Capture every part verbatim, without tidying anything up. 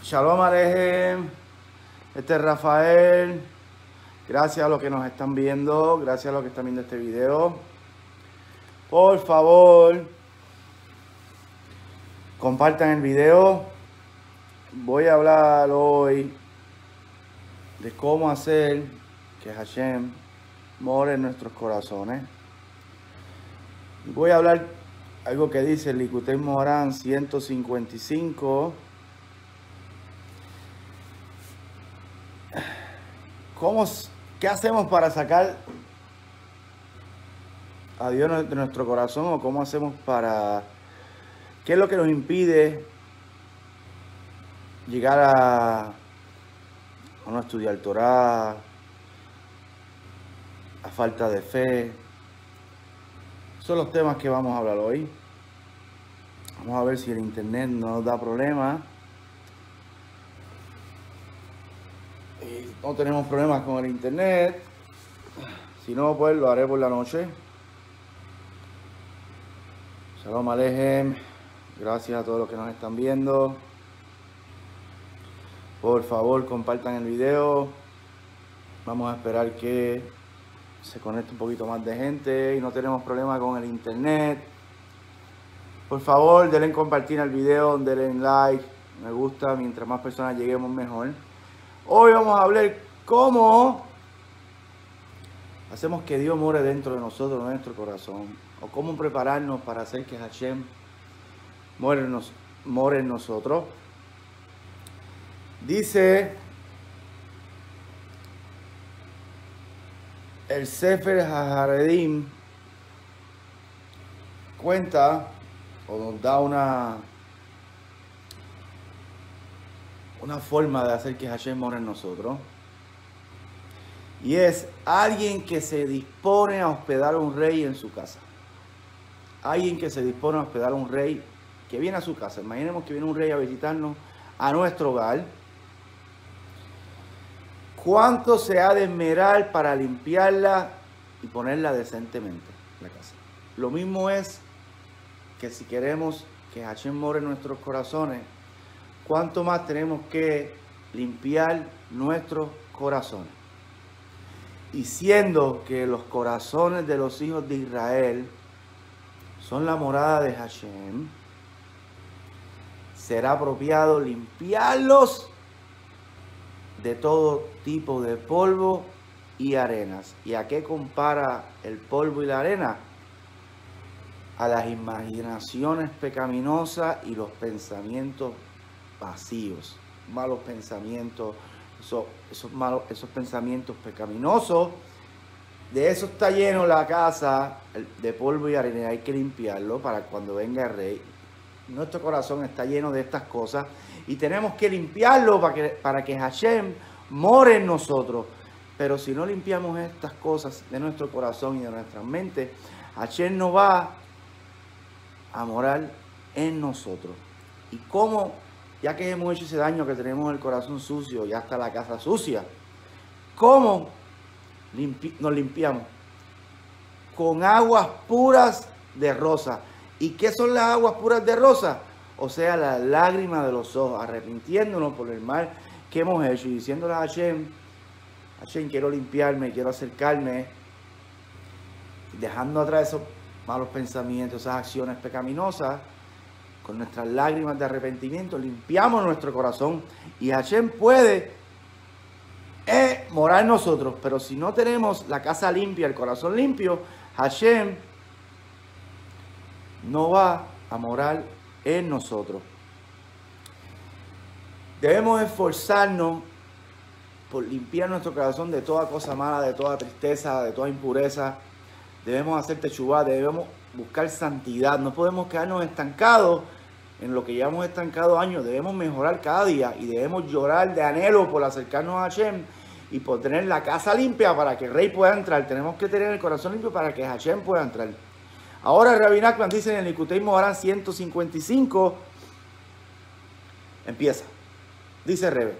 Shalom Alejem, este es Rafael. Gracias a los que nos están viendo, gracias a los que están viendo este video. Por favor, compartan el video. Voy a hablar hoy de cómo hacer que Hashem more en nuestros corazones. Voy a hablar algo que dice el Likutei Moharan ciento cincuenta y cinco. ¿Cómo, ¿Qué hacemos para sacar a Dios de nuestro corazón? ¿O cómo hacemos para... ¿Qué es lo que nos impide llegar a, a no estudiar Torah, a falta de fe? Esos son los temas que vamos a hablar hoy. Vamos a ver si el internet no nos da problemas. Y no tenemos problemas con el internet. Si no, pues lo haré por la noche. Shalom Alejem. Gracias a todos los que nos están viendo. Por favor, compartan el video. Vamos a esperar que se conecte un poquito más de gente y no tenemos problemas con el internet. Por favor, denle compartir al video, denle like, me gusta. Mientras más personas lleguemos, mejor. Hoy vamos a hablar cómo hacemos que Dios more dentro de nosotros, en nuestro corazón. O cómo prepararnos para hacer que Hashem more en, nos, more en nosotros. Dice el Sefer HaHaredim, cuenta o nos da una... una forma de hacer que Hashem more en nosotros, y es alguien que se dispone a hospedar a un rey en su casa. Alguien que se dispone a hospedar a un rey que viene a su casa. Imaginemos que viene un rey a visitarnos a nuestro hogar. ¿Cuánto se ha de esmerar para limpiarla y ponerla decentemente en la casa? Lo mismo es que si queremos que Hashem more en nuestros corazones, ¿cuánto más tenemos que limpiar nuestros corazones? Y siendo que los corazones de los hijos de Israel son la morada de Hashem, será apropiado limpiarlos de todo tipo de polvo y arenas. ¿Y a qué compara el polvo y la arena? A las imaginaciones pecaminosas y los pensamientos vacíos, malos pensamientos, esos, esos malos, esos pensamientos pecaminosos. De eso está lleno la casa, de polvo y arena. Hay que limpiarlo para cuando venga el rey. Nuestro corazón está lleno de estas cosas y tenemos que limpiarlo para que, para que Hashem more en nosotros. Pero si no limpiamos estas cosas de nuestro corazón y de nuestra mente, Hashem no va a morar en nosotros. ¿Y cómo? Ya que hemos hecho ese daño, que tenemos el corazón sucio y hasta la casa sucia, ¿cómo limpi- nos limpiamos? Con aguas puras de rosa. ¿Y qué son las aguas puras de rosa? O sea, las lágrimas de los ojos, arrepintiéndonos por el mal que hemos hecho y diciéndole a Hashem: Hashem, quiero limpiarme, quiero acercarme, dejando atrás esos malos pensamientos, esas acciones pecaminosas. Con nuestras lágrimas de arrepentimiento limpiamos nuestro corazón y Hashem puede eh, morar en nosotros. Pero si no tenemos la casa limpia, el corazón limpio, Hashem no va a morar en nosotros. Debemos esforzarnos por limpiar nuestro corazón de toda cosa mala, de toda tristeza, de toda impureza. Debemos hacer techubá, debemos buscar santidad. No podemos quedarnos estancados en lo que llevamos estancado años. Debemos mejorar cada día y debemos llorar de anhelo por acercarnos a Hashem y por tener la casa limpia para que el rey pueda entrar. Tenemos que tener el corazón limpio para que Hashem pueda entrar. Ahora el Rabbi Nachman dice en el Likutei Moharan ciento cincuenta y cinco, empieza, dice Rebe: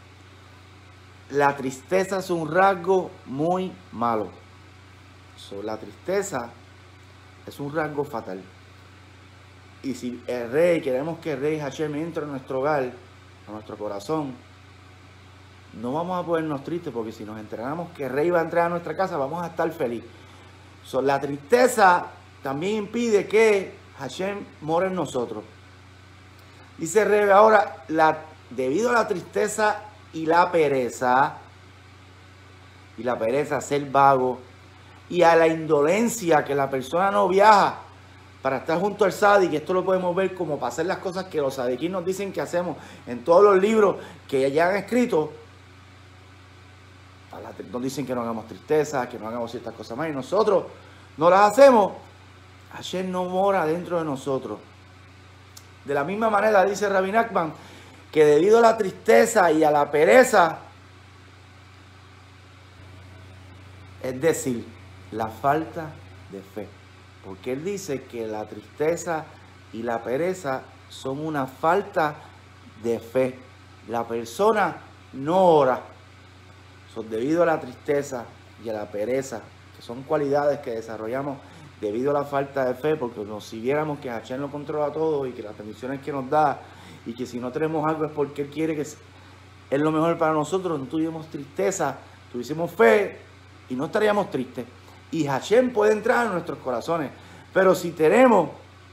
la tristeza es un rasgo muy malo. So, la tristeza es un rasgo fatal. Y si el rey, queremos que el rey Hashem entre en nuestro hogar, a nuestro corazón, no vamos a ponernos tristes, porque si nos enteramos que el rey va a entrar a nuestra casa, vamos a estar felices. So, la tristeza también impide que Hashem more en nosotros. Dice Rebe ahora, la, debido a la tristeza y la pereza, y la pereza, ser vago, y a la indolencia, que la persona no viaja para estar junto al Sadik, que esto lo podemos ver como para hacer las cosas que los Sadikim nos dicen que hacemos en todos los libros que ya han escrito. Nos dicen que no hagamos tristeza, que no hagamos ciertas cosas más, y nosotros no las hacemos. Hashem no mora dentro de nosotros. De la misma manera dice Rabbi Nachman que debido a la tristeza y a la pereza, es decir, la falta de fe, porque él dice que la tristeza y la pereza son una falta de fe. La persona no ora. Son debido a la tristeza y a la pereza, que son cualidades que desarrollamos debido a la falta de fe, porque nos, si viéramos que Hashem lo controla todo y que las bendiciones que nos da, y que si no tenemos algo es porque Él quiere que es lo mejor para nosotros, no tuviéramos tristeza, tuviésemos fe y no estaríamos tristes. Y Hashem puede entrar en nuestros corazones, pero si tenemos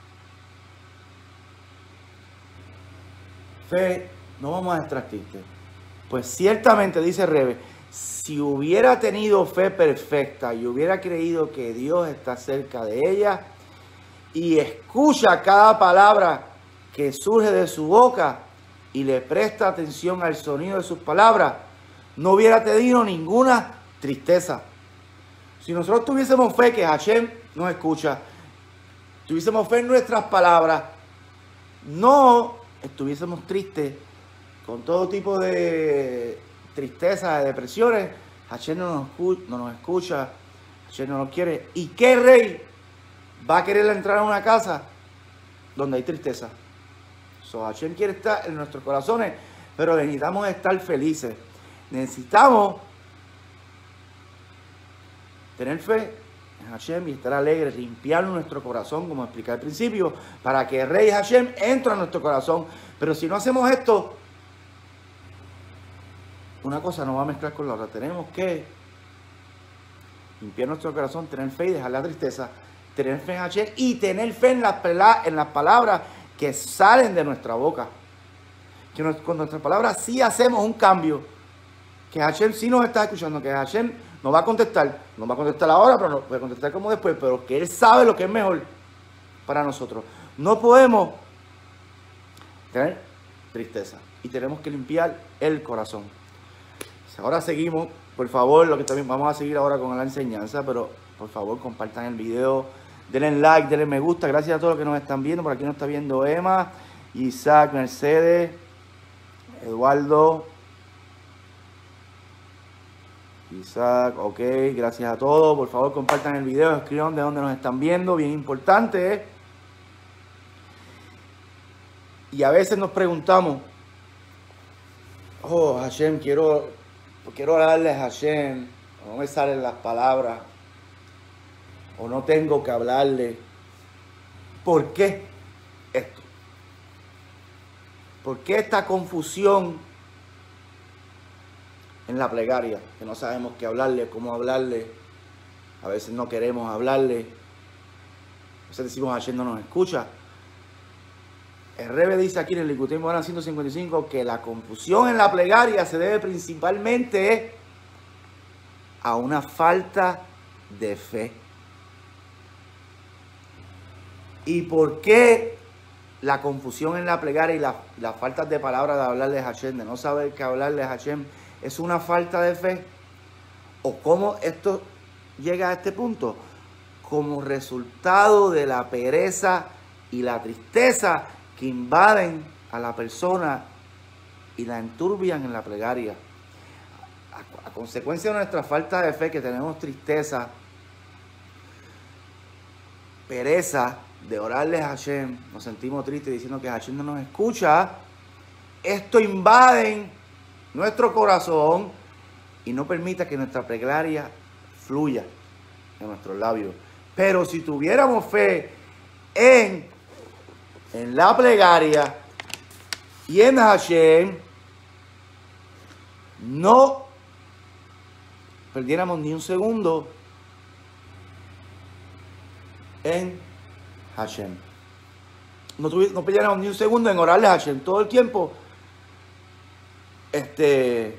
fe, no vamos a estar tristes. Pues ciertamente, dice Rebe, si hubiera tenido fe perfecta y hubiera creído que Dios está cerca de ella y escucha cada palabra que surge de su boca y le presta atención al sonido de sus palabras, no hubiera tenido ninguna tristeza. Si nosotros tuviésemos fe que Hashem nos escucha, tuviésemos fe en nuestras palabras, no estuviésemos tristes con todo tipo de tristeza, de depresiones. Hashem no nos, escucha, no nos escucha, Hashem no nos quiere. ¿Y qué rey va a querer entrar a una casa donde hay tristeza? So, Hashem quiere estar en nuestros corazones, pero necesitamos estar felices. Necesitamos tener fe en Hashem y estar alegres, limpiar nuestro corazón, como expliqué al principio, para que el rey Hashem entre a nuestro corazón. Pero si no hacemos esto, una cosa no va a mezclar con la otra. Tenemos que limpiar nuestro corazón, tener fe y dejar la tristeza, tener fe en Hashem y tener fe en las, en las palabras que salen de nuestra boca. Que nos, con nuestras palabras sí hacemos un cambio, que Hashem sí nos está escuchando, que Hashem nos va a contestar, no va a contestar ahora, pero nos puede contestar como después, pero que Él sabe lo que es mejor para nosotros. No podemos tener tristeza y tenemos que limpiar el corazón. Ahora seguimos, por favor, lo que también vamos a seguir ahora con la enseñanza, pero por favor compartan el video, denle like, denle me gusta. Gracias a todos los que nos están viendo. Por aquí nos está viendo Emma, Isaac, Mercedes, Eduardo, Isaac, ok, gracias a todos. Por favor compartan el video, escriban de dónde nos están viendo, bien importante, ¿eh? Y a veces nos preguntamos, oh Hashem, quiero... quiero orarle a Hashem, no me salen las palabras, o no tengo que hablarle. ¿Por qué esto? ¿Por qué esta confusión en la plegaria? Que no sabemos qué hablarle, cómo hablarle, a veces no queremos hablarle, a veces decimos Hashem no nos escucha. El Rebe dice aquí en el Likutei Moharan ciento cincuenta y cinco que la confusión en la plegaria se debe principalmente a una falta de fe. ¿Y por qué la confusión en la plegaria y la, la falta de palabras de hablarle a Hashem, de no saber qué hablarle a Hashem, es una falta de fe? ¿O cómo esto llega a este punto? Como resultado de la pereza y la tristeza que invaden a la persona y la enturbian en la plegaria. A, a consecuencia de nuestra falta de fe, que tenemos tristeza, pereza de orarle a Hashem, nos sentimos tristes diciendo que Hashem no nos escucha, esto invade nuestro corazón y no permite que nuestra plegaria fluya en nuestros labios. Pero si tuviéramos fe en En la plegaria, y en Hashem no perdiéramos ni un segundo en Hashem. No, no perdiéramos ni un segundo en orarle a Hashem. Todo el tiempo, este,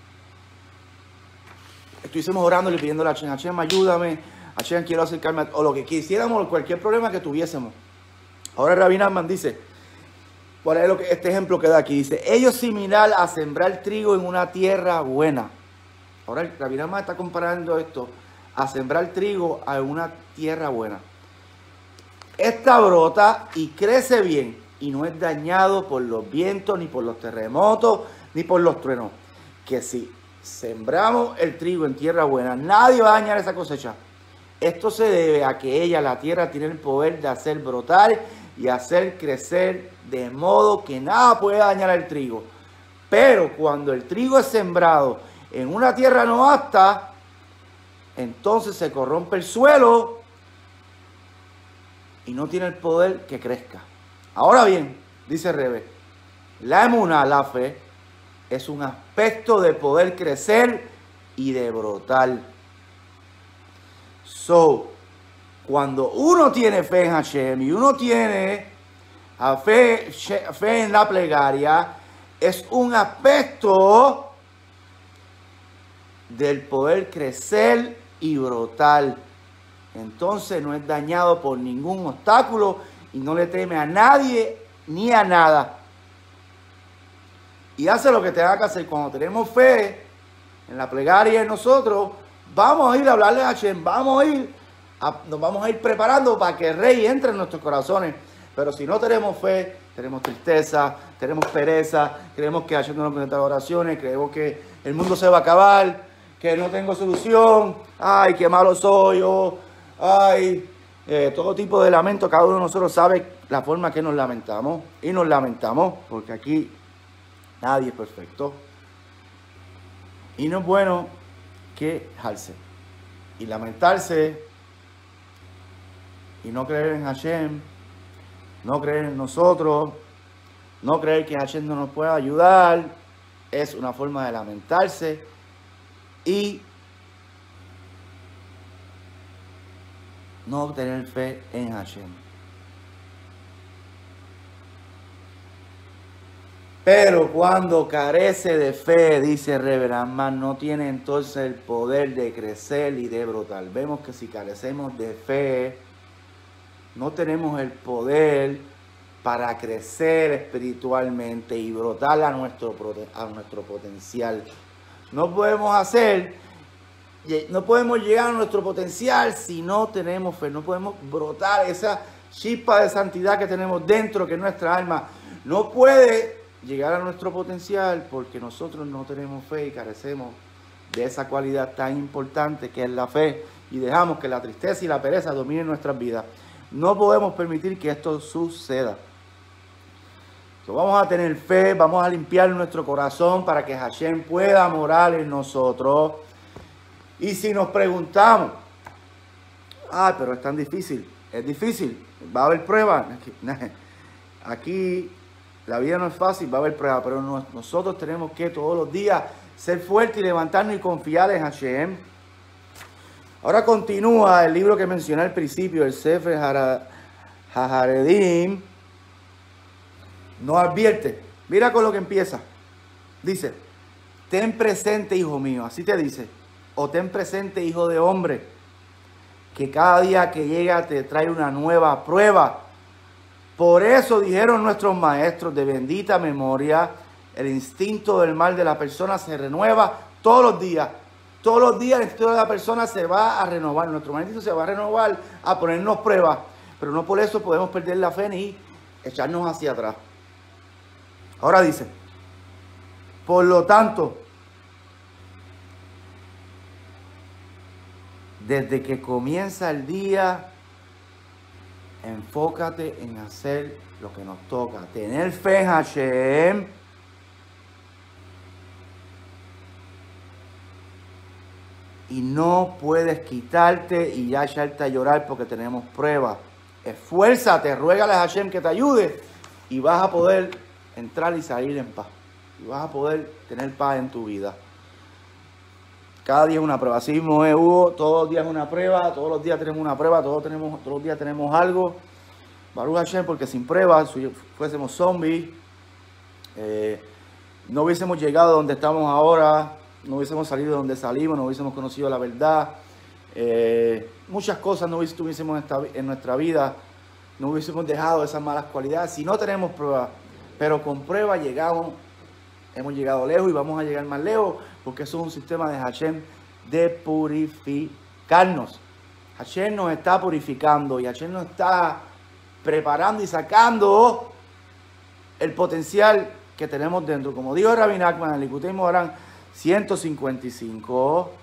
estuviésemos orándole, pidiéndole a Hashem, Hashem, ayúdame, Hashem, quiero acercarme, a, o lo que quisiéramos, cualquier problema que tuviésemos. Ahora Rabbi Nachman dice, por ahí lo que, este ejemplo que da aquí, dice, ello es similar a sembrar trigo en una tierra buena. Ahora Rabbi Nachman está comparando esto a sembrar trigo a una tierra buena. Esta brota y crece bien y no es dañado por los vientos, ni por los terremotos, ni por los truenos. Que si sembramos el trigo en tierra buena, nadie va a dañar esa cosecha. Esto se debe a que ella, la tierra, tiene el poder de hacer brotar y hacer crecer de modo que nada puede dañar el trigo. Pero cuando el trigo es sembrado en una tierra no apta, entonces se corrompe el suelo y no tiene el poder que crezca. Ahora bien, dice Rebe, la emuná, la fe, es un aspecto de poder crecer y de brotar. So, cuando uno tiene fe en Hashem y uno tiene a fe, fe en la plegaria, es un aspecto del poder crecer y brotar. Entonces no es dañado por ningún obstáculo y no le teme a nadie ni a nada. Y hace lo que tenga que hacer. Cuando tenemos fe en la plegaria en nosotros, vamos a ir a hablarle a Hashem, vamos a ir, a, nos vamos a ir preparando para que el Rey entre en nuestros corazones. Pero si no tenemos fe, tenemos tristeza, tenemos pereza, creemos que Hashem no nos presenta oraciones, creemos que el mundo se va a acabar, que no tengo solución, ay, qué malo soy yo, ay, eh, todo tipo de lamento. Cada uno de nosotros sabe la forma que nos lamentamos, y nos lamentamos porque aquí nadie es perfecto. Y no es bueno quejarse y lamentarse y no creer en Hashem, no creer en nosotros, no creer que Hashem no nos pueda ayudar. Es una forma de lamentarse y no tener fe en Hashem. Pero cuando carece de fe, dice Reverend Man, no tiene entonces el poder de crecer y de brotar. Vemos que si carecemos de fe, no tenemos el poder para crecer espiritualmente y brotar a nuestro, a nuestro potencial. No podemos hacer, no podemos llegar a nuestro potencial si no tenemos fe. No podemos brotar esa chispa de santidad que tenemos dentro, que es nuestra alma. No puede llegar a nuestro potencial porque nosotros no tenemos fe y carecemos de esa cualidad tan importante que es la fe, y dejamos que la tristeza y la pereza dominen nuestras vidas. No podemos permitir que esto suceda. So, vamos a tener fe, vamos a limpiar nuestro corazón para que Hashem pueda morar en nosotros. Y si nos preguntamos, ah, pero es tan difícil, es difícil, va a haber pruebas. Aquí la vida no es fácil, va a haber pruebas, pero no, nosotros tenemos que todos los días ser fuertes y levantarnos y confiar en Hashem. Ahora continúa el libro que mencioné al principio, el Sefer HaHaredim. Nos advierte, mira con lo que empieza. Dice, ten presente, hijo mío, así te dice, o ten presente, hijo de hombre, que cada día que llega te trae una nueva prueba. Por eso dijeron nuestros maestros de bendita memoria, el instinto del mal de la persona se renueva todos los días. Todos los días el instinto de la persona se va a renovar, nuestro instinto se va a renovar, a ponernos pruebas. Pero no por eso podemos perder la fe ni echarnos hacia atrás. Ahora dice, por lo tanto, desde que comienza el día, enfócate en hacer lo que nos toca. Tener fe en Hashem. Y no puedes quitarte y ya echarte a llorar porque tenemos pruebas. Esfuérzate, ruégale a Hashem que te ayude y vas a poder entrar y salir en paz. Y vas a poder tener paz en tu vida. Cada día es una prueba. Así mismo es, Hugo. Todos los días es una prueba. Todos los días tenemos una prueba. Todos, tenemos, todos los días tenemos algo. Baruch Hashem, porque sin pruebas, si fuésemos zombies, eh, no hubiésemos llegado donde estamos ahora, no hubiésemos salido de donde salimos, no hubiésemos conocido la verdad. Eh, muchas cosas no hubiésemos en, esta, en nuestra vida, no hubiésemos dejado esas malas cualidades si no tenemos pruebas. Pero con pruebas llegamos, hemos llegado lejos y vamos a llegar más lejos, porque eso es un sistema de Hashem de purificarnos. Hashem nos está purificando y Hashem nos está preparando y sacando el potencial que tenemos dentro. Como dijo Rabbi Nachman, el Likutei Moharan ciento cincuenta y cinco,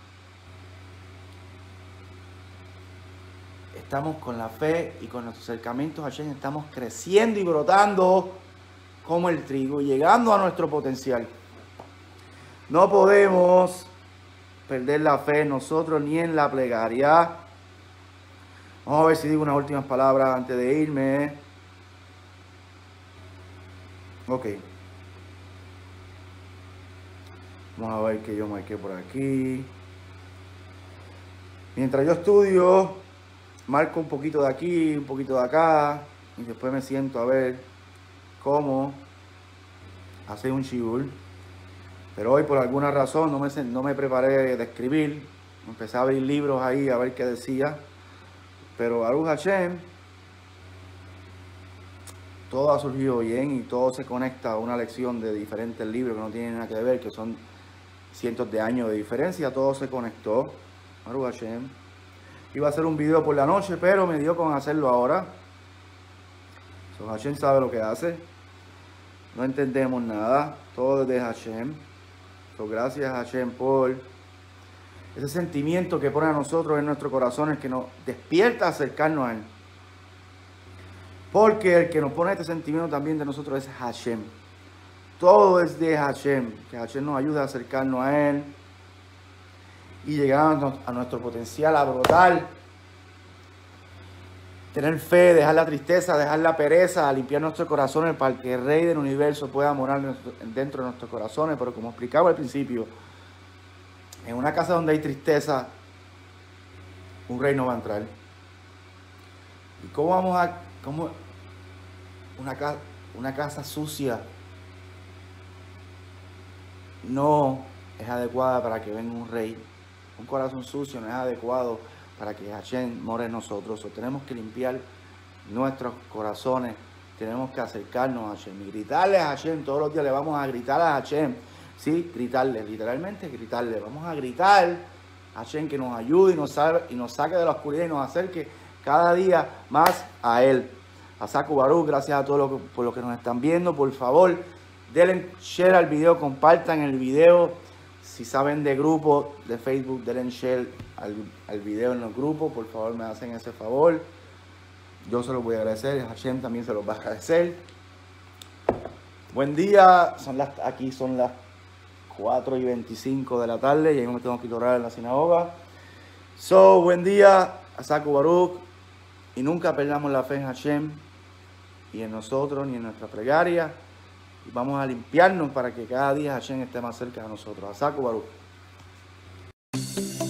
estamos con la fe y con nuestros acercamientos a Hashem, estamos creciendo y brotando como el trigo, llegando a nuestro potencial. No podemos perder la fe en nosotros ni en la plegaria. Vamos a ver si digo unas últimas palabras antes de irme. Ok. Vamos a ver que yo marqué por aquí. Mientras yo estudio, marco un poquito de aquí, un poquito de acá. Y después me siento a ver cómo hacer un shibur. Pero hoy por alguna razón no me, no me preparé de escribir. Empecé a abrir libros ahí a ver qué decía. Pero Baruch Hashem, todo ha surgido bien y todo se conecta a una lección de diferentes libros que no tienen nada que ver, que son cientos de años de diferencia. Todo se conectó. Baruch Hashem. Iba a hacer un video por la noche, pero me dio con hacerlo ahora. So, Hashem sabe lo que hace. No entendemos nada. Todo es de Hashem. So, gracias a Hashem por ese sentimiento que pone a nosotros en nuestros corazones, que nos despierta a acercarnos a Él. Porque el que nos pone este sentimiento también de nosotros es Hashem. Todo es de Hashem. Que Hashem nos ayude a acercarnos a Él y llegar a nuestro potencial, a brotar. Tener fe, dejar la tristeza, dejar la pereza, a limpiar nuestros corazones para que el Rey del Universo pueda morar dentro de nuestros corazones. Pero como explicaba al principio, en una casa donde hay tristeza, un rey no va a entrar. ¿Y cómo vamos a... cómo una, casa, una casa sucia no es adecuada para que venga un rey? Un corazón sucio no es adecuado para que Hashem more en nosotros. O tenemos que limpiar nuestros corazones, tenemos que acercarnos a Hashem y gritarle a Hashem. Todos los días le vamos a gritar a Hashem. Sí, gritarle, literalmente gritarle. Vamos a gritar a Hashem que nos ayude y nos, salve, y nos saque de la oscuridad y nos acerque cada día más a Él. A Saku Baruch, gracias a todos los que, por los que nos están viendo. Por favor, denle share al video, compartan el video. Si saben de grupos de Facebook, denle share al, al video en los grupos. Por favor, me hacen ese favor. Yo se los voy a agradecer. Hashem también se los va a agradecer. Buen día. Son las, aquí son las cuatro y veinticinco de la tarde. Ya me tengo que ir a orar en la sinagoga. So, buen día a Saku Baruch. Y nunca perdamos la fe en Hashem, y en nosotros, ni en nuestra plegaria. Y vamos a limpiarnos para que cada día Hashem esté más cerca de nosotros. A Saku Baruch.